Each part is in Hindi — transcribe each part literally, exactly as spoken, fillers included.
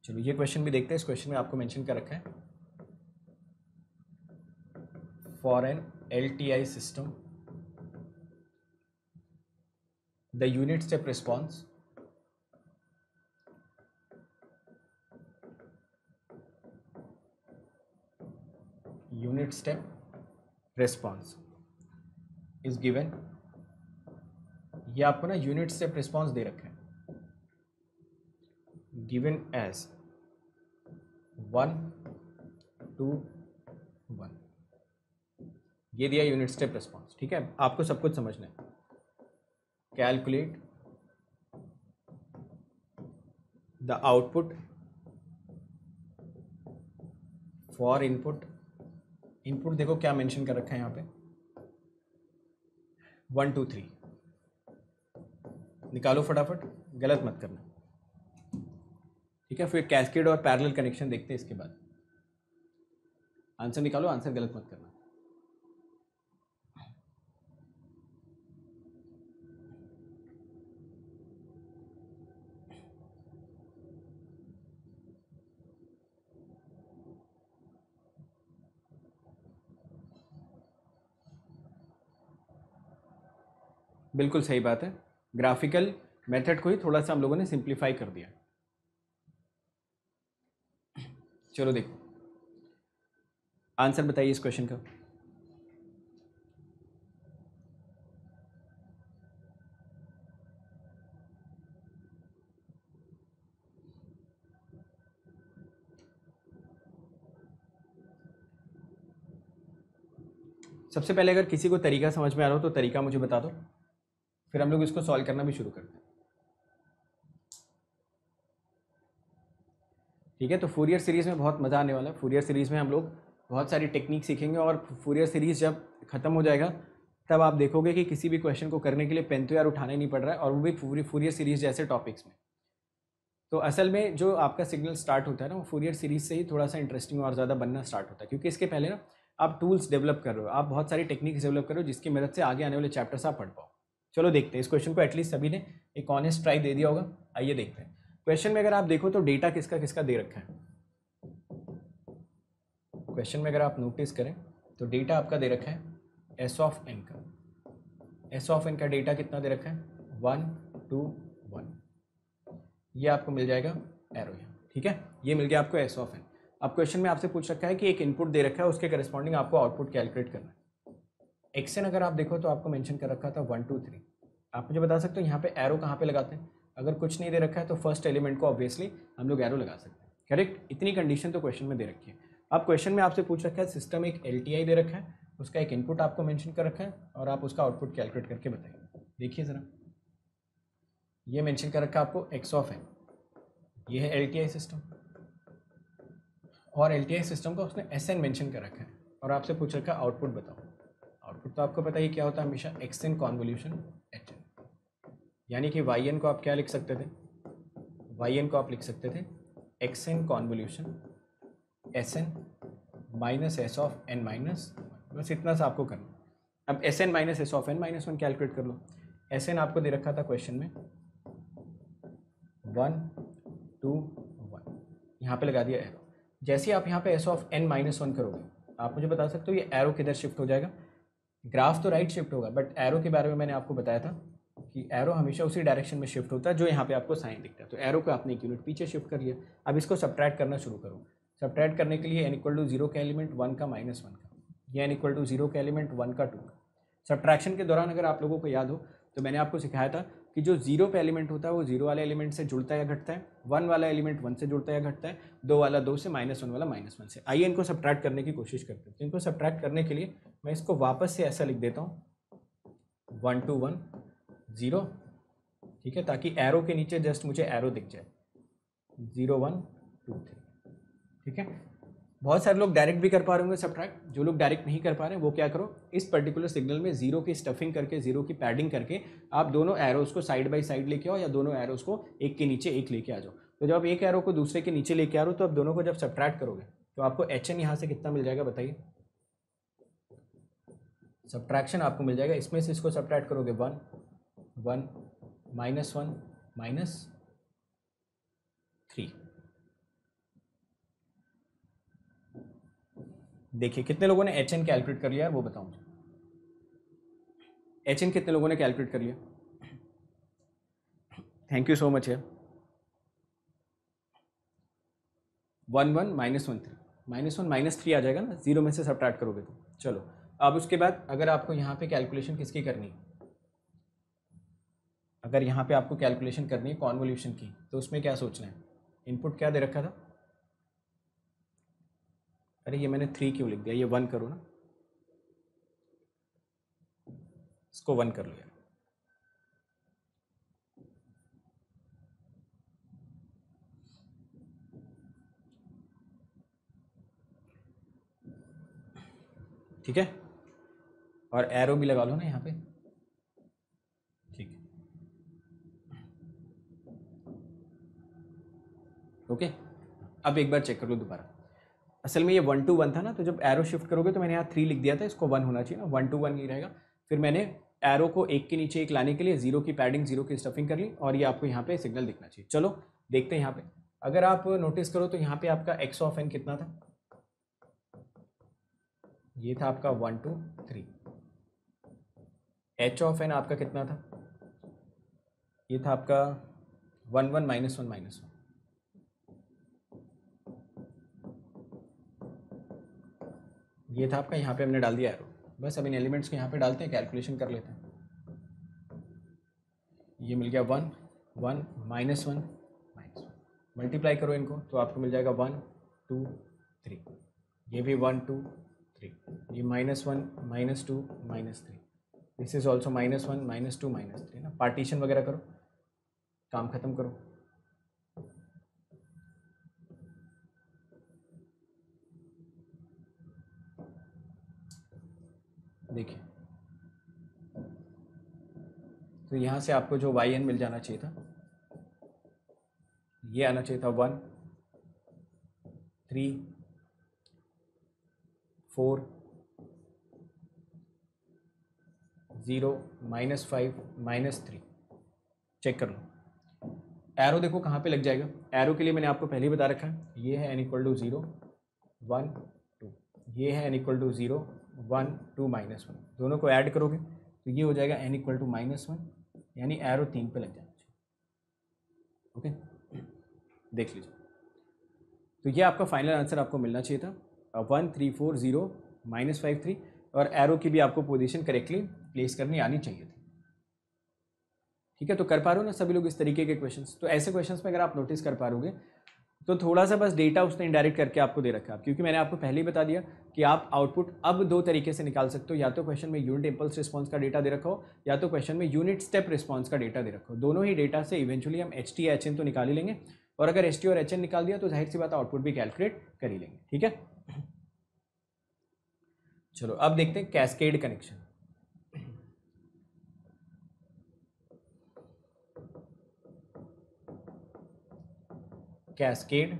चलो ये क्वेश्चन भी देखते हैं। इस क्वेश्चन में आपको मेंशन कर रखा है, for an L T I system the unit step response unit step response is given. ये आपको ना यूनिट स्टेप रिस्पॉन्स दे रखा है, given as one two one, ये दिया यूनिट स्टेप रिस्पॉन्स। ठीक है, आपको सब कुछ समझना है। Calculate the output for input. Input देखो क्या मेंशन कर रखा है यहाँ पे, वन टू थ्री। निकालो फटाफट, गलत मत करना। ठीक है, फिर कैस्केड और पैरेलल कनेक्शन देखते हैं इसके बाद। आंसर निकालो, आंसर गलत मत करना। बिल्कुल सही बात है, ग्राफिकल मेथड को ही थोड़ा सा हम लोगों ने सिंप्लीफाई कर दिया। चलो देखो आंसर बताइए इस क्वेश्चन का। सबसे पहले अगर किसी को तरीका समझ में आ रहा हो तो तरीका मुझे बता दो, फिर हम लोग इसको सॉल्व करना भी शुरू करते हैं। ठीक है, तो फूरियर सीरीज़ में बहुत मज़ा आने वाला है। फूरियर सीरीज़ में हम लोग बहुत सारी टेक्निक सीखेंगे और फूरियर सीरीज़ जब ख़त्म हो जाएगा तब आप देखोगे कि किसी भी क्वेश्चन को करने के लिए पेन तो यार उठाना ही नहीं पड़ रहा है, और वो भी पूरी फूरियर सीरीज़ जैसे टॉपिक्स में। तो असल में जो आपका सिग्नल स्टार्ट होता है ना, वो फूरियर सीरीज़ से ही थोड़ा सा इंटरेस्टिंग और ज़्यादा बनना स्टार्ट होता है, क्योंकि इसके पहले ना आप टूल्स डेवलप कर रहे हो, आप बहुत सारी टेक्निक्स डेवलप कर रहे हो जिसकी मदद से आगे आने वाले चैप्टर्स आप पढ़ पाओ। चलो देखते हैं, इस क्वेश्चन को एटलीस्ट सभी ने एक ऑनेस्ट ट्राई दे दिया होगा। आइए देखते हैं क्वेश्चन में। अगर आप देखो तो डेटा किसका किसका दे रखा है। क्वेश्चन में अगर आप नोटिस करें तो डेटा आपका दे रखा है एस ऑफ एन का। एस ऑफ एन का डेटा कितना दे रखा है, वन टू वन। ये आपको मिल जाएगा एरो यहाँ। ठीक है, ये मिल गया आपको एस ऑफ एन। अब क्वेश्चन में आपसे पूछ रखा है कि एक इनपुट दे रखा है, उसके करस्पॉन्डिंग आपको आउटपुट कैलकुलेट करना है। एक्स एन अगर आप देखो तो आपको मेंशन कर रखा था वन टू थ्री। आप मुझे बता सकते हो यहाँ पे एरो कहाँ पे लगाते हैं। अगर कुछ नहीं दे रखा है तो फर्स्ट एलिमेंट को ऑब्वियसली हम लोग एरो लगा सकते हैं। करेक्ट, इतनी कंडीशन तो क्वेश्चन में दे रखी है। अब क्वेश्चन में आपसे पूछ रखा है सिस्टम एक एल टी आई दे रखा है, उसका एक इनपुट आपको मेंशन कर रखा है और आप उसका आउटपुट कैलकुलेट करके बताइए। देखिए ज़रा, ये मेंशन कर रखा है आपको एक्स ऑफ एन। ये है एल टी आई सिस्टम, और एल टी आई सिस्टम का उसने एस एन मेंशन कर रखा है और आपसे पूछ रखा है आउटपुट बताओ। आउटपुट तो आपको पता ही क्या होता है हमेशा, X N convolution H N. यानी कि वाई एन को आप क्या लिख सकते थे, वाई एन को आप लिख सकते थे X N convolution S N minus S of N minus one. बस इतना सा आपको करना। अब S N minus S of N minus one calculate कर लो। एस एन आपको दे रखा था क्वेश्चन में वन टू वन, यहाँ पे लगा दिया एरो। जैसे आप यहाँ पे S of N minus one करोगे, आप मुझे बता सकते हो ये एरो किधर शिफ्ट हो जाएगा। ग्राफ तो राइट शिफ्ट होगा, बट एरो के बारे में मैंने आपको बताया था कि एरो हमेशा उसी डायरेक्शन में शिफ्ट होता है जो यहाँ पे आपको साइन दिखता है। तो एरो को आपने एक यूनिट पीछे शिफ्ट कर लिया। अब इसको सब्ट्रैक्ट करना शुरू करो। सब्ट्रैक्ट करने के लिए एन इक्वल टू जीरो का एलिमेंट वन का माइनस वन का, या एन इक्वल टू जीरो का एलिमेंट वन का टू का। सब्ट्रैक्शन के दौरान अगर आप लोगों को याद हो तो मैंने आपको सिखाया था कि जो जीरो पे एलिमेंट होता है वो जीरो वाले एलिमेंट से जुड़ता है या घटता है, वन वाला एलिमेंट वन से जुड़ता है या घटता है, दो वाला दो से, माइनस वन वाला माइनस वन से। आइए इनको सब्ट्रैक्ट करने की कोशिश करते हैं। तो इनको सब्ट्रैक्ट करने के लिए मैं इसको वापस से ऐसा लिख देता हूँ, वन टू वन ज़ीरो। ठीक है, ताकि एरो के नीचे जस्ट मुझे एरो दिख जाए, ज़ीरो वन टू थ्री। ठीक है, बहुत सारे लोग डायरेक्ट भी कर पा रहे होंगे सब्ट्रैक्ट। जो लोग डायरेक्ट नहीं कर पा रहे हैं वो क्या करो, इस पर्टिकुलर सिग्नल में जीरो की स्टफिंग करके, जीरो की पैडिंग करके आप दोनों एरोस को साइड बाय साइड लेके आओ, या दोनों एरोस को एक के नीचे एक लेके आ जाओ। तो जब आप एक एरो को दूसरे के नीचे लेके आ रहे हो तो आप दोनों को जब सब्ट्रैक्ट करोगे तो आपको एच एन यहाँ से कितना मिल जाएगा बताइए। सब्ट्रैक्शन आपको मिल जाएगा, इसमें से इसको सब्ट्रैक्ट करोगे one one minus one minus three. देखिए कितने लोगों ने एच एन कैलकुलेट कर लिया है वो बताओ मुझे। एच एन कितने लोगों ने कैलकुलेट कर लिया? थैंक यू सो मच है। One one minus one three, minus one minus three आ जाएगा ना, जीरो में से सब्ट्रैक्ट करोगे तो। चलो अब उसके बाद अगर आपको यहाँ पे कैलकुलेशन किसकी करनी है, अगर यहाँ पे आपको कैलकुलेशन करनी है कॉन्वोल्यूशन की, तो उसमें क्या सोचना है? इनपुट क्या दे रखा था? अरे ये मैंने थ्री क्यों लिख दिया, ये वन करो ना, इसको वन कर लिया। ठीक है, और एरो भी लगा लो ना यहाँ पे। ठीक है, ओके। अब एक बार चेक कर लो दोबारा। असल में ये वन टू वन था ना, तो जब एरो शिफ्ट करोगे तो मैंने यहाँ थ्री लिख दिया था, इसको वन होना चाहिए ना, वन टू वन ही रहेगा। फिर मैंने एरो को एक के नीचे एक लाने के लिए जीरो की पैडिंग, जीरो की स्टफिंग कर ली, और ये आपको यहाँ पे सिग्नल दिखना चाहिए। चलो देखते हैं यहाँ पे। अगर आप नोटिस करो तो यहाँ पे आपका एक्स ऑफ एन कितना था? ये था आपका one two three. H of N आपका कितना था? ये था आपका one one minus one minus one. ये था आपका, यहाँ पे हमने डाल दिया एरो। बस अब इन एलिमेंट्स को यहाँ पे डालते हैं, कैलकुलेशन कर लेते हैं। ये मिल गया one one minus one minus one, multiply करो इनको तो आपको मिल जाएगा वन टू थ्री। ये भी वन टू थ्री, ये minus one minus two minus three, this is also minus one minus two minus three ना। पार्टीशन वगैरह करो, काम खत्म करो। देखिए तो यहाँ से आपको जो वाई एन मिल जाना चाहिए था, ये आना चाहिए था one three four zero minus five minus three. Check कर लो एरो, देखो कहाँ पे लग जाएगा। एरो के लिए मैंने आपको पहले ही बता रखा है, ये है N equal to zero one two, ये है N equal to zero one two minus one. दोनों को ऐड करोगे तो ये हो जाएगा N equal to minus one, यानी एरो तीन पे लग जाना चाहिए। ओके, देख लीजिए। तो ये आपका फाइनल आंसर आपको मिलना चाहिए था, one three four zero minus five three, और एरो की भी आपको पोजीशन करेक्टली प्लेस करनी आनी चाहिए थी। ठीक है, तो कर पा रहे हो ना सभी लोग इस तरीके के क्वेश्चंस? तो ऐसे क्वेश्चंस में अगर आप नोटिस कर पा रहोगे तो थोड़ा सा बस डेटा उसने इनडायरेक्ट करके आपको दे रखा है, क्योंकि मैंने आपको पहले ही बता दिया कि आप आउटपुट अब दो तरीके से निकाल सकते हो, या तो क्वेश्चन में यूनिट इंपल्स रिस्पॉन्स का डेटा दे रखा हो, या तो क्वेश्चन में यूनिट स्टेप रिस्पॉन्स का डेटा दे रखा हो। दोनों ही डेटा से इवेंचुअली हम एच टी या एच एन तो निकाल ही लेंगे, और अगर एच टी और एच एन निकाल दिया तो जाहिर सी बात आउटपुट भी कैलकुलेट कर ही लेंगे। ठीक है, चलो अब देखते हैं कैस्केड कनेक्शन। कैस्केड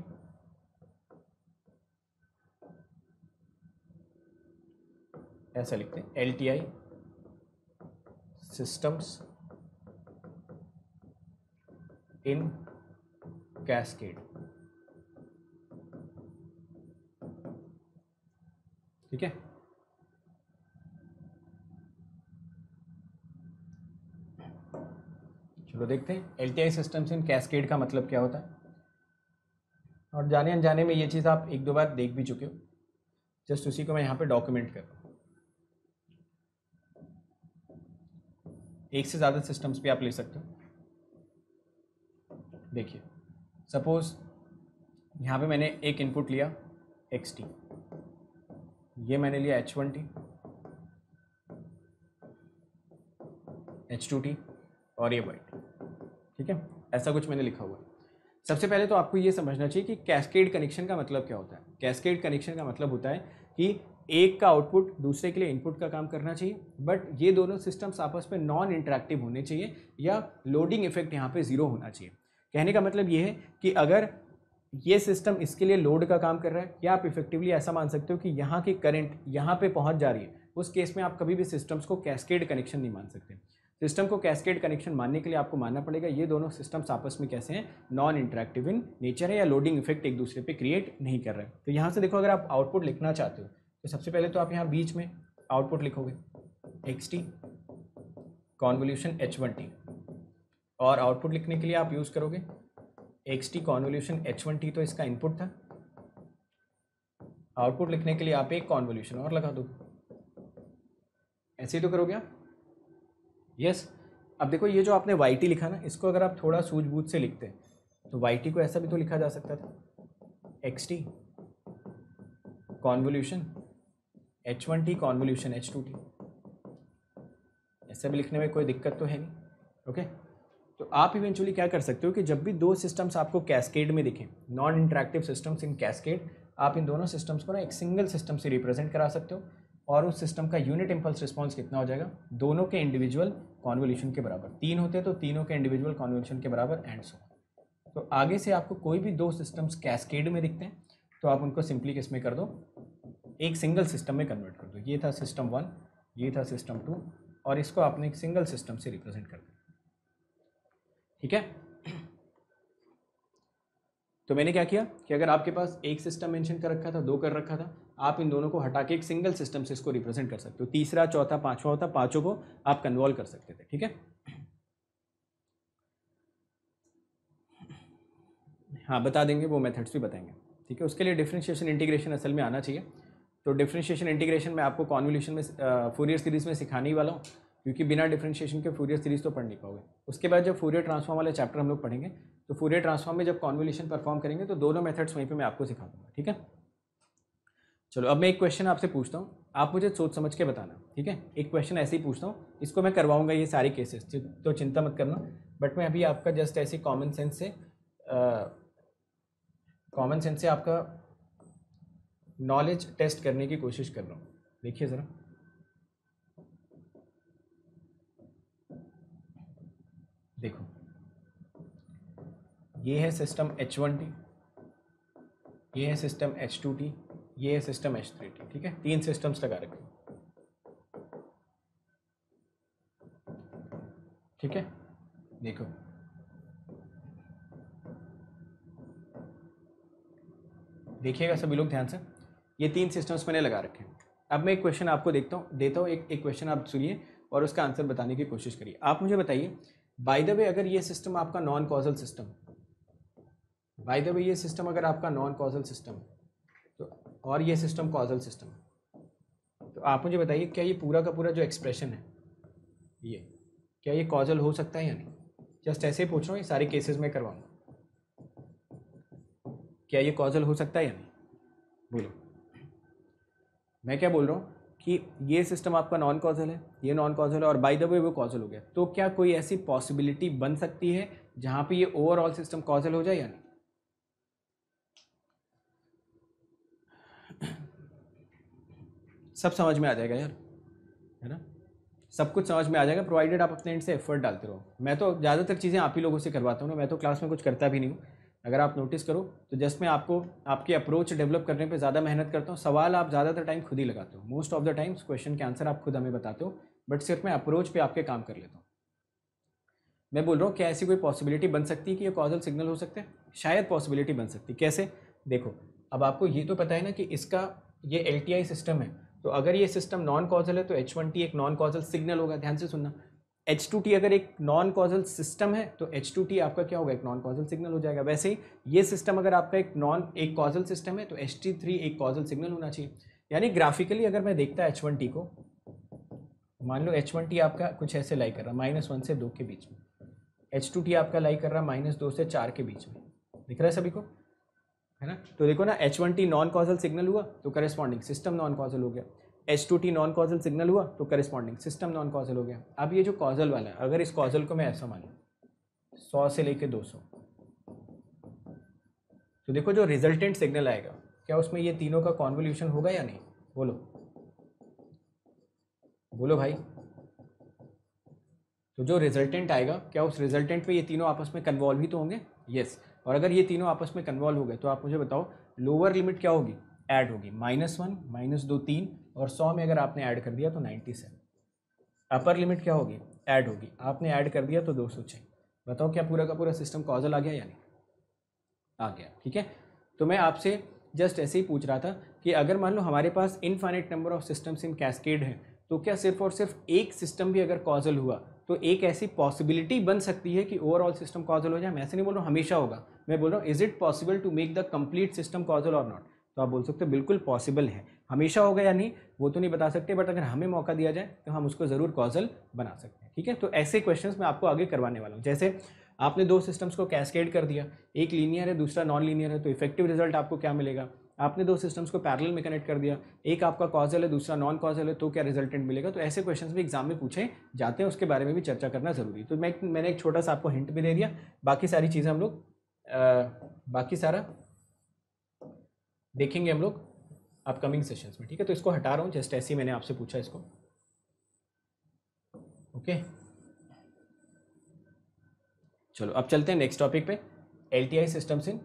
ऐसा लिखते हैं, L T I systems in cascade. ठीक है, चलो देखते हैं L T I systems in cascade का मतलब क्या होता है। और जाने अनजाने में ये चीज़ आप एक दो बार देख भी चुके हो, जस्ट उसी को मैं यहाँ पे डॉक्यूमेंट कर रहा हूँ। एक से ज़्यादा सिस्टम्स भी आप ले सकते हो। देखिए सपोज यहाँ पे मैंने एक इनपुट लिया एक्स टी, ये मैंने लिया H one T, H two T और ये वाई टी। ठीक है, ऐसा कुछ मैंने लिखा हुआ है। सबसे पहले तो आपको ये समझना चाहिए कि कैस्केड कनेक्शन का मतलब क्या होता है। कैस्केड कनेक्शन का मतलब होता है कि एक का आउटपुट दूसरे के लिए इनपुट का काम करना चाहिए, बट ये दोनों सिस्टम्स आपस में नॉन इंटरेक्टिव होने चाहिए, या लोडिंग इफेक्ट यहाँ पे जीरो होना चाहिए। कहने का मतलब ये है कि अगर ये सिस्टम इसके लिए लोड का काम कर रहा है, या आप इफेक्टिवली ऐसा मान सकते हो कि यहाँ की करंट यहाँ पे पहुँच जा रही है, उस केस में आप कभी भी सिस्टम्स को कैस्केड कनेक्शन नहीं मान सकते। सिस्टम को कैस्केड कनेक्शन मानने के लिए आपको मानना पड़ेगा ये दोनों सिस्टम्स आपस में कैसे हैं, नॉन इंटरेक्टिव इन नेचर है, या लोडिंग इफेक्ट एक दूसरे पे क्रिएट नहीं कर रहे हैं। तो यहाँ से देखो, अगर आप आउटपुट लिखना चाहते हो तो सबसे पहले तो आप यहाँ बीच में आउटपुट लिखोगे X T convolution H one T, और आउटपुट लिखने के लिए आप यूज़ करोगे X T convolution H one T, तो इसका इनपुट था। आउटपुट लिखने के लिए आप एक कॉन्वोल्यूशन और लगा दो, ऐसे ही तो करोगे आप। यस। अब देखो ये जो आपने वाई टी लिखा ना, इसको अगर आप थोड़ा सूझबूझ से लिखते तो वाई टी को ऐसा भी तो लिखा जा सकता था, X T convolution H one T convolution H two T, ऐसा भी लिखने में कोई दिक्कत तो है नहीं। ओके, तो आप इवेंचुअली क्या कर सकते हो कि जब भी दो सिस्टम्स आपको कैस्केड में दिखें, non interactive systems in cascade, आप इन दोनों सिस्टम्स को ना एक सिंगल सिस्टम से रिप्रेजेंट करा सकते हो, और उस सिस्टम का यूनिट इम्पल्स रिस्पॉन्स कितना हो जाएगा, दोनों के इंडिविजुअल कॉन्वोल्यूशन के बराबर। तीन होते तो तीनों के इंडिविजुअल कॉन्वोल्यूशन के बराबर, एंड सो। तो आगे से आपको कोई भी दो सिस्टम्स कैस्केड में दिखते हैं तो आप उनको सिंपली किस में कर दो, एक सिंगल सिस्टम में कन्वर्ट कर दो। ये था सिस्टम वन, ये था सिस्टम टू, और इसको आपने एक सिंगल सिस्टम से रिप्रेजेंट कर दिया। ठीक है, तो मैंने क्या किया कि अगर आपके पास एक सिस्टम मेंशन कर रखा था, दो कर रखा था, आप इन दोनों को हटा के एक सिंगल सिस्टम से इसको रिप्रेजेंट कर सकते हो। तीसरा, चौथा, पांचवा होता, पांचों को आप कन्वॉल्व कर सकते थे। ठीक है, हाँ बता देंगे, वो मेथड्स भी बताएंगे। ठीक है, उसके लिए डिफरेंशिएशन इंटीग्रेशन असल में आना चाहिए। तो डिफरेंशिएशन इंटीग्रेशन में आपको कॉन्वोल्यूशन में फूरियर सीरीज में सिखाने ही वाला हूँ, क्योंकि बिना डिफरेंशिएशन के फूरियर सीरीज तो पढ़ नहीं पाओगे। उसके बाद जब फूरियर ट्रांसफॉर्म वाले चैप्टर हम लोग पढ़ेंगे, तो फूरियर ट्रांसफॉर्म में जब कॉन्वोल्यूशन परफॉर्म करेंगे तो दोनों मेथड्स वहीं पे मैं आपको सिखा दूंगा। ठीक है, चलो अब मैं एक क्वेश्चन आपसे पूछता हूँ, आप मुझे सोच समझ के बताना। ठीक है, एक क्वेश्चन ऐसे ही पूछता हूँ, इसको मैं करवाऊंगा ये सारे केसेस, तो चिंता मत करना, बट मैं अभी आपका जस्ट ऐसे कॉमन सेंस से कॉमन सेंस से आपका नॉलेज टेस्ट करने की कोशिश कर रहा हूँ। देखिए ज़रा, देखो ये है सिस्टम एच वन टी, ये है सिस्टम एच टू टी, ये है सिस्टम एच थ्री टी। ठीक है, तीन सिस्टम्स लगा रखे। ठीक है, देखो देखिएगा सभी लोग ध्यान से, ये तीन सिस्टम्स मैंने लगा रखे हैं। अब मैं एक क्वेश्चन आपको देखता हूँ देता हूँ एक एक क्वेश्चन आप सुनिए और उसका आंसर बताने की कोशिश करिए। आप मुझे बताइए, बाय द वे अगर ये सिस्टम आपका non causal system, by the way ये सिस्टम अगर आपका नॉन कॉजल सिस्टम तो, और ये सिस्टम कॉजल सिस्टम, तो आप मुझे बताइए क्या ये पूरा का पूरा जो एक्सप्रेशन है ये, क्या ये कॉजल हो सकता है या नहीं? जस्ट ऐसे ही पूछ रहा हूँ, ये सारे केसेस में करवाऊंगा, क्या ये कॉजल हो सकता है या नहीं? बोलो। मैं क्या बोल रहा हूँ कि ये सिस्टम आपका नॉन कॉजल है, ये नॉन कॉजल है, और बाय द वे वो कॉजल हो गया, तो क्या कोई ऐसी पॉसिबिलिटी बन सकती है जहां पे ये ओवरऑल सिस्टम कॉजल हो जाए या नहीं? सब समझ में आ जाएगा यार, है ना? सब कुछ समझ में आ जाएगा, प्रोवाइडेड आप अपने एंड से एफर्ट डालते रहो। मैं तो ज़्यादातर चीज़ें आप ही लोगों से करवाता हूँ ना, मैं तो क्लास में कुछ करता भी नहीं हूँ। अगर आप नोटिस करो तो जस्ट मैं आपको आपकी अप्रोच डेवलप करने पे ज़्यादा मेहनत करता हूँ। सवाल आप ज़्यादातर टाइम खुद ही लगाते हो, most of the times question के आंसर आप खुद हमें बताते हो, बट सिर्फ मैं अप्रोच पे आपके काम कर लेता हूँ। मैं बोल रहा हूँ क्या ऐसी कोई पॉसिबिलिटी बन सकती है कि ये कॉजल सिग्नल हो सकते हैं? शायद पॉसिबिलिटी बन सकती है। कैसे? देखो, अब आपको ये तो पता है ना कि इसका ये एल टी आई सिस्टम है, तो अगर ये सिस्टम नॉन कॉजल है तो एच वन टी एक नॉन कॉजल सिग्नल होगा। ध्यान से सुनना, एच टू टी अगर एक नॉन कॉजल सिस्टम है तो एच टू टी आपका क्या होगा? एक नॉन कॉजल सिग्नल हो जाएगा। वैसे ही ये सिस्टम अगर आपका एक नॉन एक कॉजल सिस्टम है तो एच टी थ्री एक कॉजल सिग्नल होना चाहिए। यानी ग्राफिकली अगर मैं देखता एच वन टी को, मान लो एच वन टी आपका कुछ ऐसे लाई कर रहा माइनस वन से दो के बीच में, एच टू टी आपका लाई कर रहा माइनस दो से चार के बीच में, दिख रहा है सभी को, है ना? तो देखो ना, H one T non causal signal हुआ तो करेस्पॉन्डिंग सिस्टम नॉन कॉजल हो गया, H two T non causal signal हुआ तो करेस्पॉन्डिंग सिस्टम नॉन कॉजल हो गया। अब ये जो कॉजल वाला है, अगर इस कॉजल को मैं ऐसा मानूं सौ से लेके दो सौ, तो देखो जो रिजल्टेंट सिग्नल आएगा क्या उसमें ये तीनों का कॉन्वोल्यूशन होगा या नहीं? बोलो बोलो भाई। तो जो रिजल्टेंट आएगा क्या उस रिजल्टेंट पे ये तीनों आपस में कन्वॉल्व ही तो होंगे? यस। और अगर ये तीनों आपस में कन्वॉल्व हो गए तो आप मुझे बताओ लोअर लिमिट क्या होगी? ऐड होगी, माइनस वन माइनस दो तीन, और सौ में अगर आपने ऐड कर दिया तो नाइन्टी सेवन। अपर लिमिट क्या होगी? ऐड होगी, आपने ऐड कर दिया तो दो सौ छः। बताओ क्या पूरा का पूरा सिस्टम कॉजल आ गया या नहीं? आ गया। ठीक है, तो मैं आपसे जस्ट ऐसे ही पूछ रहा था कि अगर मान लो हमारे पास infinite number of systems in cascade है, तो क्या सिर्फ और सिर्फ एक सिस्टम भी अगर कॉजल हुआ तो एक ऐसी पॉसिबिलिटी बन सकती है कि ओवरऑल सिस्टम कॉजल हो जाए। मैं ऐसे नहीं बोल रहा हूँ हमेशा होगा, मैं बोल रहा हूँ is it possible to make the complete system causal और नॉट। तो आप बोल सकते हो बिल्कुल पॉसिबल है। हमेशा होगा या नहीं वो तो नहीं बता सकते, बट अगर हमें मौका दिया जाए तो हम उसको ज़रूर कॉजल बना सकते हैं। ठीक है, तो ऐसे क्वेश्चंस मैं आपको आगे करवाने वाला हूँ। जैसे आपने दो सिस्टम्स को कैस्केड कर दिया, एक लीनियर है दूसरा नॉन लीनियर है, तो इफेक्टिव रिजल्ट आपको क्या मिलेगा। आपने दो सिस्टम्स को पैरेलल में कनेक्ट कर दिया, एक आपका कॉजल है दूसरा नॉन कॉजल है, तो क्या रिजल्टेंट मिलेगा। तो ऐसे क्वेश्चंस भी एग्जाम में पूछे जाते हैं, उसके बारे में भी चर्चा करना जरूरी। तो मैं मैंने एक छोटा सा आपको हिंट भी दे दिया, बाकी सारी चीज़ें हम लोग बाकी सारा देखेंगे हम लोग अपकमिंग सेशंस में। ठीक है, तो इसको हटा रहा हूँ, जस्ट ऐसे ही मैंने आपसे पूछा इसको। ओके चलो अब चलते हैं नेक्स्ट टॉपिक पे, L T I systems in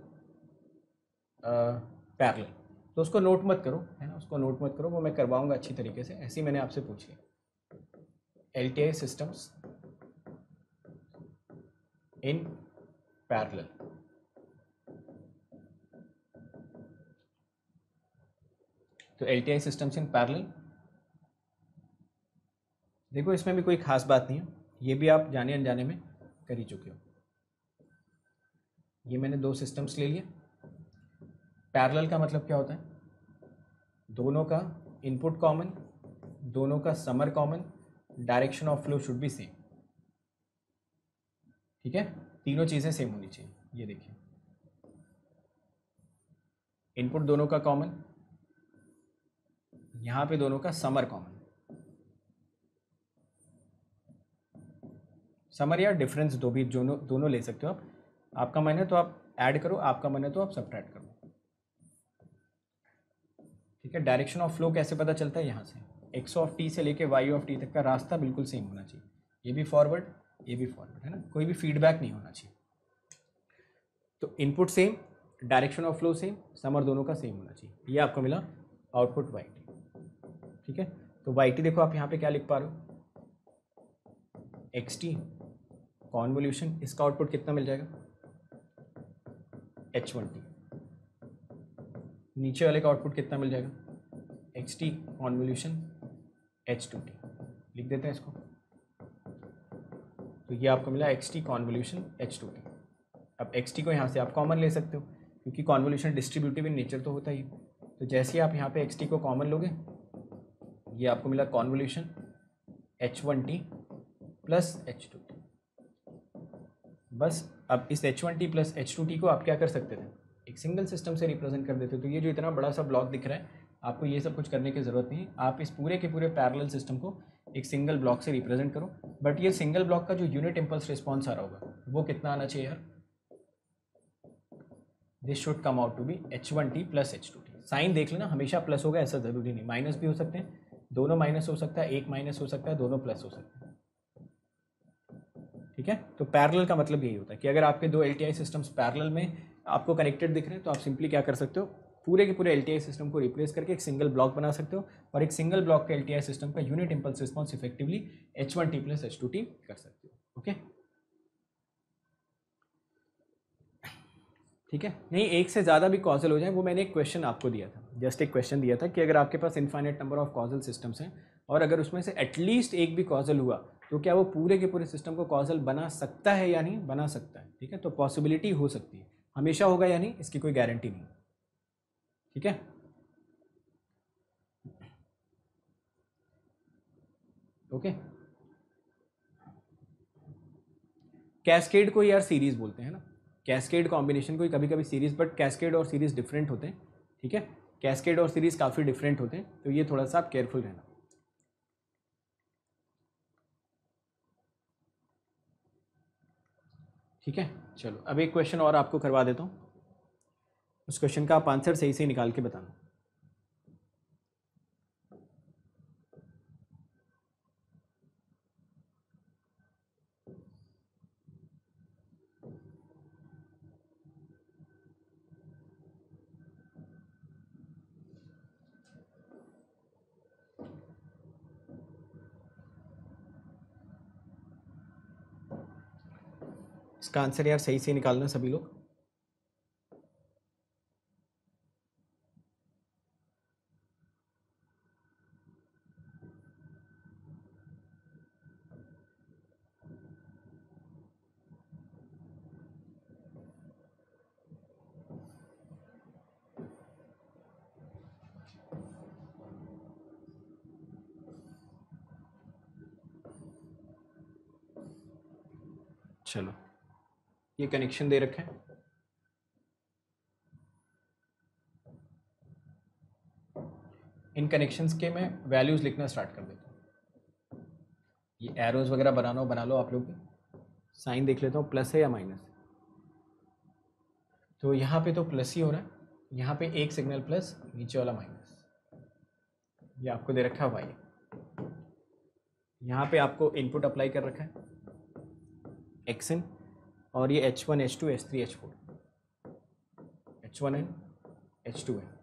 parallel. तो उसको नोट मत करो, है ना, उसको नोट मत करो, वो मैं करवाऊंगा अच्छी तरीके से। ऐसे ही मैंने आपसे पूछी L T I systems in parallel. तो L T I systems in parallel, देखो इसमें भी कोई खास बात नहीं है, ये भी आप जाने अनजाने में कर ही चुके हो। ये मैंने दो सिस्टम्स ले लिए। पैरेलल का मतलब क्या होता है, दोनों का इनपुट कॉमन, दोनों का summer common, direction of flow should be same. ठीक है, तीनों चीज़ें सेम होनी चाहिए। ये देखिए इनपुट दोनों का कॉमन, यहाँ पे दोनों का समर कॉमन। समर या डिफरेंस दो भी दोनों दोनों ले सकते हो आप। आपका मन है तो आप ऐड करो, आपका मन है तो आप सब्ट्रैक्ट करो। ठीक है, डायरेक्शन ऑफ फ्लो कैसे पता चलता है, यहाँ से एक्स ऑफ टी से लेके वाई ऑफ टी तक का रास्ता बिल्कुल सेम होना चाहिए। ये भी फॉरवर्ड ये भी फॉरवर्ड, है ना, कोई भी फीडबैक नहीं होना चाहिए। तो input same, direction of flow same, summer दोनों का सेम होना चाहिए। ये आपको मिला आउटपुट वाई टी। ठीक है, तो वाई टी देखो आप यहाँ पे क्या लिख पा रहे हो, एक्स टी कॉन्वोल्यूशन, इसका आउटपुट कितना मिल जाएगा, एच वन टी। नीचे वाले का आउटपुट कितना मिल जाएगा, X T convolution H two T. लिख देते हैं इसको। तो ये आपको मिला X T convolution H two T. अब एक्स टी को यहाँ से आप कॉमन ले सकते हो, क्योंकि कॉन्वोल्यूशन डिस्ट्रीब्यूटिव इन नेचर तो होता ही। तो जैसे ही आप यहाँ पे एक्स टी को कॉमन लोगे, ये आपको मिला convolution H one T plus H two T. बस अब इस H one T plus H two T को आप क्या कर सकते थे, एक सिंगल सिस्टम से रिप्रेजेंट कर देते। तो ये जो इतना बड़ा सा ब्लॉक दिख रहा है, आपको ये सब कुछ करने की ज़रूरत नहीं है। आप इस पूरे के पूरे पैरेलल सिस्टम को एक सिंगल ब्लॉक से रिप्रेजेंट करो। बट ये सिंगल ब्लॉक का जो यूनिट इम्पल्स रिस्पॉन्स आ रहा होगा वो कितना आना चाहिए यार, this should come out to be H one T plus H two T. Sign देख लेना, हमेशा प्लस होगा ऐसा ज़रूरी नहीं, माइनस भी हो सकते हैं, दोनों माइनस हो सकता है, एक माइनस हो सकता है, दोनों प्लस हो सकते हैं। ठीक है, तो पैरेलल का मतलब यही होता है कि अगर आपके दो L T I systems parallel में आपको कनेक्टेड दिख रहे हैं, तो आप सिंपली क्या कर सकते हो, पूरे के पूरे एल टी आई सिस्टम को रिप्लेस करके एक सिंगल ब्लॉक बना सकते हो, और एक सिंगल ब्लॉक के एल टी आई सिस्टम का unit impulse response effectively H one T plus H two T कर सकते हो। ओके ठीक है, नहीं एक से ज़्यादा भी कॉजल हो जाए, वो मैंने एक क्वेश्चन आपको दिया था, जस्ट एक क्वेश्चन दिया था कि अगर आपके पास infinite number of causal systems हैं और अगर उसमें से एटलीस्ट एक भी कॉजल हुआ, तो क्या वो पूरे के पूरे सिस्टम को कॉजल बना सकता है या नहीं बना सकता है। ठीक है, तो पॉसिबिलिटी हो सकती है, हमेशा होगा या नहीं इसकी कोई गारंटी नहीं। ठीक है, ओके। कैस्केड को यार सीरीज बोलते हैं ना, कैस्केड कॉम्बिनेशन को कभी कभी सीरीज, बट कैस्केड और सीरीज डिफरेंट होते हैं। ठीक है, कैस्केड और सीरीज काफ़ी डिफरेंट होते हैं, तो ये थोड़ा सा आप केयरफुल रहना। ठीक है, चलो अब एक क्वेश्चन और आपको करवा देता हूँ, उस क्वेश्चन का आप आंसर सही से निकाल के बताना। इसका आंसर यार सही से निकालना सभी लोग। चलो ये कनेक्शन दे रखे हैं, इन कनेक्शंस के मैं वैल्यूज़ लिखना स्टार्ट कर देता हूँ। ये एरोज वगैरह बनाना हो बना लो आप लोग भी। साइन देख लेता हूँ, प्लस है या माइनस। तो यहाँ पे तो प्लस ही हो रहा है, यहाँ पे एक सिग्नल प्लस, नीचे वाला माइनस। ये आपको दे रखा है वाई। यहाँ पे आपको इनपुट अप्लाई कर रखा है एक्स एन, और ये H one H two H three H four, H one N H two N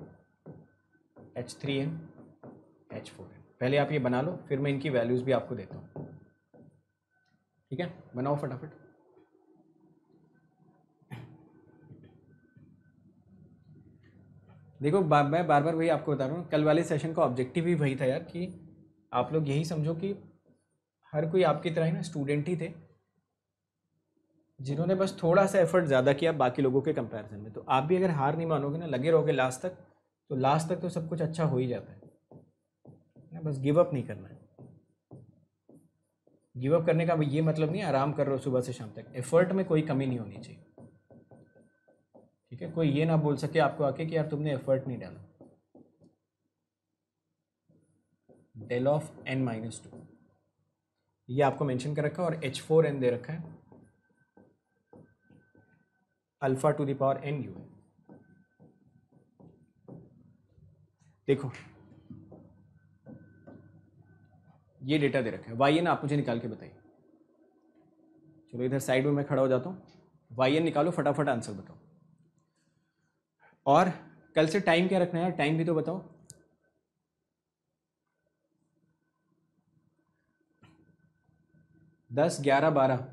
H three N H four N. पहले आप ये बना लो, फिर मैं इनकी वैल्यूज़ भी आपको देता हूँ। ठीक है, बनाओ फटाफट। देखो बा, मैं बार बार वही आपको बता रहा हूँ, कल वाले सेशन का ऑब्जेक्टिव ही वही था यार, कि आप लोग यही समझो कि हर कोई आपकी तरह ही ना स्टूडेंट ही थे, जिन्होंने बस थोड़ा सा एफर्ट ज़्यादा किया बाकी लोगों के कंपैरिजन में। तो आप भी अगर हार नहीं मानोगे ना, लगे रहोगे लास्ट तक, तो लास्ट तक तो सब कुछ अच्छा हो ही जाता है ना। बस गिव अप नहीं करना है। गिव अप करने का ये मतलब नहीं आराम कर रहे हो सुबह से शाम तक। एफर्ट में कोई कमी नहीं होनी चाहिए, ठीक है। कोई ये ना बोल सके आपको आके कि यार तुमने एफर्ट नहीं डाला। Del of N minus two ये आपको मेंशन कर रखा है, और एच फोर एन दे रखा है, alpha to the power N U. देखो ये डेटा दे रखा है, वाई एन आप मुझे निकाल के बताइए। चलो इधर साइड में मैं खड़ा हो जाता हूँ, वाई एन निकालो, फटाफट आंसर बताओ। और कल से टाइम क्या रखना है यार, टाइम भी तो बताओ। दस, ग्यारह, बारह।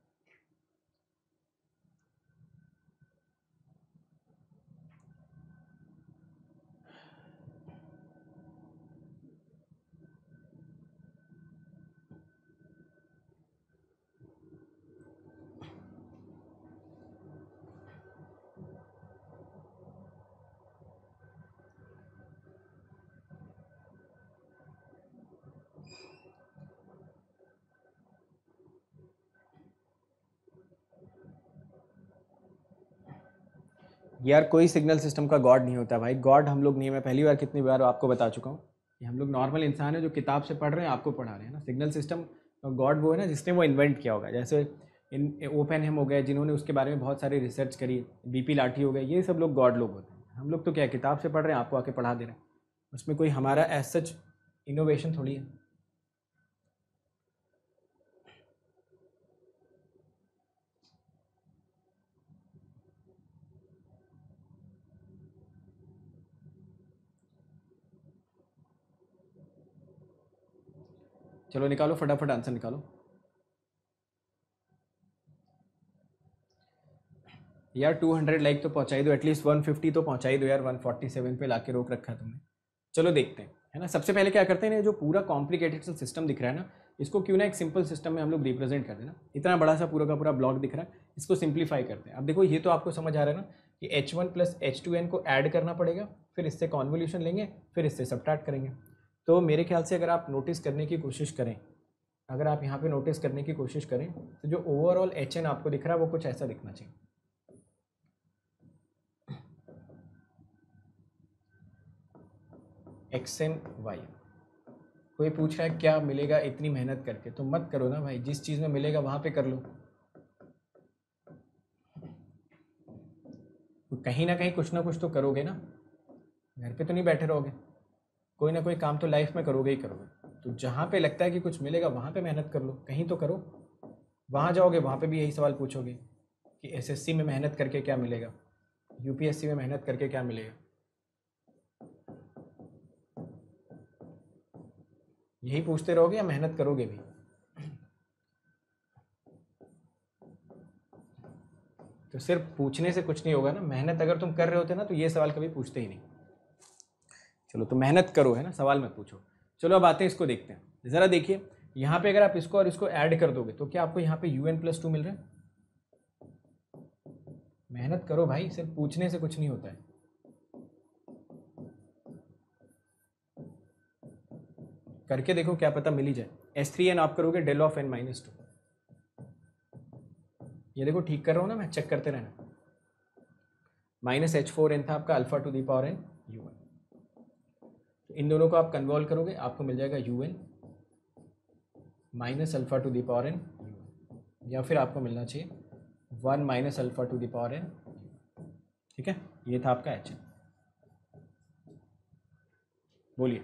यार कोई सिग्नल सिस्टम का गॉड नहीं होता भाई, गॉड हम लोग नहीं है। मैं पहली बार कितनी बार आपको बता चुका हूँ कि हम लोग नॉर्मल इंसान है जो किताब से पढ़ रहे हैं, आपको पढ़ा रहे हैं ना। सिग्नल सिस्टम गॉड वो है ना जिसने वो इन्वेंट किया होगा। जैसे इन ओपन हेम हो गए, जिन्होंने उसके बारे में बहुत सारी रिसर्च करी, बीपी लाठी हो गए, ये सब लोग गॉड लोग होते हैं। हम लोग तो क्या किताब से पढ़ रहे हैं, आपको आके पढ़ा दे रहे हैं। उसमें कोई हमारा एज सच इनोवेशन थोड़ी है। चलो निकालो फटाफट आंसर निकालो यार। टू हंड्रेड लाइक तो पहुंचा ही दो, एटलीस्ट वन फिफ्टी तो पहुंचा ही दो यार। वन फोर्टी सेवन पे लाके रोक रखा है तुमने। चलो देखते हैं, है ना। सबसे पहले क्या करते हैं, जो पूरा कॉम्प्लिकेटेड सा सिस्टम दिख रहा है ना, इसको क्यों ना एक सिंपल सिस्टम में हम लोग रिप्रेजेंट कर देना। इतना बड़ा सा पूरा का पूरा ब्लॉक दिख रहा है, इसको सिंप्लीफाई करते हैं। अब देखो ये तो आपको समझ आ रहा है ना कि H one plus H two N को ऐड करना पड़ेगा, फिर इससे कॉन्वोल्यूशन लेंगे, फिर इससे सब्ट्रैक्ट करेंगे। तो मेरे ख्याल से अगर आप नोटिस करने की कोशिश करें, अगर आप यहाँ पे नोटिस करने की कोशिश करें, तो जो ओवरऑल एच एन आपको दिख रहा है वो कुछ ऐसा दिखना चाहिए। X N Y. कोई पूछ रहा है क्या मिलेगा इतनी मेहनत करके, तो मत करो ना भाई। जिस चीज़ में मिलेगा वहाँ पे कर लो। कहीं ना कहीं कुछ ना कुछ तो करोगे ना, घर पे तो नहीं बैठे रहोगे। कोई ना कोई काम तो लाइफ में करोगे ही करोगे। तो जहाँ पे लगता है कि कुछ मिलेगा वहाँ पे मेहनत कर लो, कहीं तो करो। वहाँ जाओगे वहाँ पे भी यही सवाल पूछोगे कि एसएससी में मेहनत करके क्या मिलेगा, यूपीएससी में मेहनत करके क्या मिलेगा। यही पूछते रहोगे या मेहनत करोगे भी। तो सिर्फ पूछने से कुछ नहीं होगा ना। मेहनत अगर तुम कर रहे होते ना तो ये सवाल कभी पूछते ही नहीं। चलो तो मेहनत करो, है ना, सवाल मत पूछो। चलो अब आते हैं, इसको देखते हैं। ज़रा देखिए यहाँ पे अगर आप इसको और इसको ऐड कर दोगे तो क्या आपको यहाँ पे यू एन प्लस टू मिल रहा है। मेहनत करो भाई, सिर्फ पूछने से कुछ नहीं होता है। करके देखो, क्या पता मिल ही जाए। एस थ्री एन आप करोगे del of N minus two, ये देखो ठीक कर रहा हूँ ना मैं, चेक करते रहना। माइनस एच फोर एन था आपका alpha to the power N u n. इन दोनों को आप कन्वॉल्व करोगे, आपको मिल जाएगा u n minus alpha to the power n, या फिर आपको मिलना चाहिए one minus alpha to the power n. ठीक है, ये था आपका एच एन। बोलिए।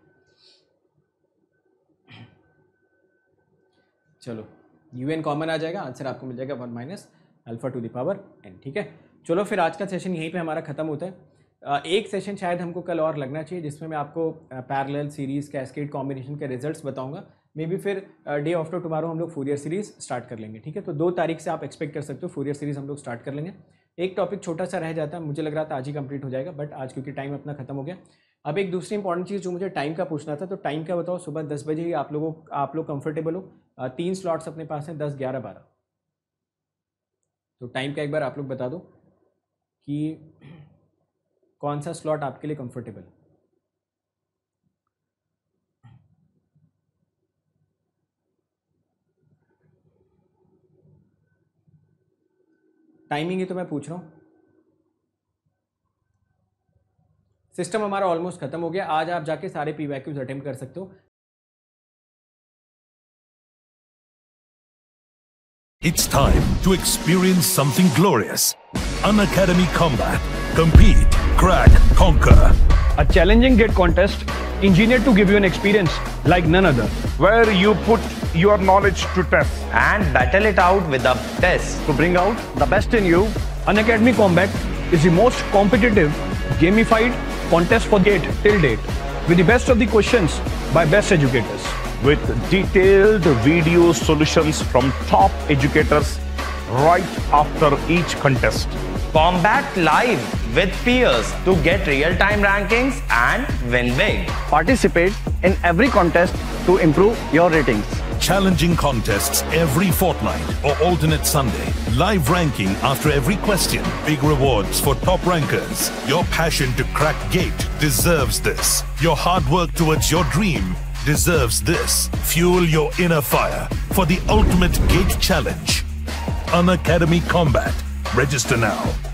चलो यू एन कॉमन आ जाएगा, आंसर आपको मिल जाएगा one minus alpha to the power n. ठीक है, चलो फिर आज का सेशन यहीं पे हमारा ख़त्म होता है। एक सेशन शायद हमको कल और लगना चाहिए जिसमें मैं आपको पैरेलल सीरीज़ कैस्केड कॉम्बिनेशन के रिजल्ट्स बताऊंगा। मे बी फिर डे आफ्टर टुमारो हम लोग फूरियर सीरीज़ स्टार्ट कर लेंगे। ठीक है, तो दो तारीख से आप एक्सपेक्ट कर सकते हो फूरियर सीरीज़ हम लोग स्टार्ट कर लेंगे। एक टॉपिक छोटा सा रह जाता है, मुझे लग रहा था आज ही कंप्लीट हो जाएगा, बट आज क्योंकि टाइम अपना खत्म हो गया। अब एक दूसरी इंपॉर्टेंट चीज़ जो मुझे टाइम का पूछना था, तो टाइम का बताओ। सुबह दस बजे ही आप लोगों आप लोग कंफर्टेबल हो? तीन स्लॉट्स अपने पास हैं, दस, ग्यारह, बारह। तो टाइम का एक बार आप लोग बता दो कि कौन सा स्लॉट आपके लिए कंफर्टेबल। टाइमिंग ही तो मैं पूछ रहा हूँ। सिस्टम हमारा ऑलमोस्ट खत्म हो गया। आज आप जाके सारे पी वैक्यूज अटेम्प्ट कर सकते हो। It's time to experience something glorious. Unacademy Combat. Compete, crack, conquer. A challenging gate contest engineered to give you an experience like none other. Where you put your knowledge to test. And battle it out with the best. To bring out the best in you, Unacademy Combat is the most competitive, gamified contest for gate till date, with the best of the questions by best educators. With detailed video solutions from top educators right after each contest. Combat live with peers to get real-time rankings and win big. Participate in every contest to improve your ratings. Challenging contests every fortnight or alternate Sunday. Live ranking after every question. Big rewards for top rankers. Your passion to crack gate deserves this. Your hard work towards your dream deserves this. Fuel your inner fire for the ultimate gate challenge. Unacademy Combat. Register now.